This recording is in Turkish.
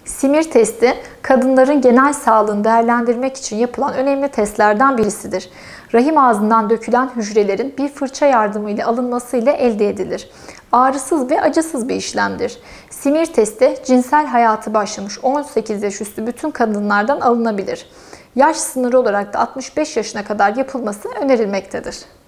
Simir testi, kadınların genel sağlığını değerlendirmek için yapılan önemli testlerden birisidir. Rahim ağzından dökülen hücrelerin bir fırça yardımıyla alınmasıyla elde edilir. Ağrısız ve acısız bir işlemdir. Simir testi, cinsel hayatı başlamış 18 yaş üstü bütün kadınlardan alınabilir. Yaş sınırı olarak da 65 yaşına kadar yapılması önerilmektedir.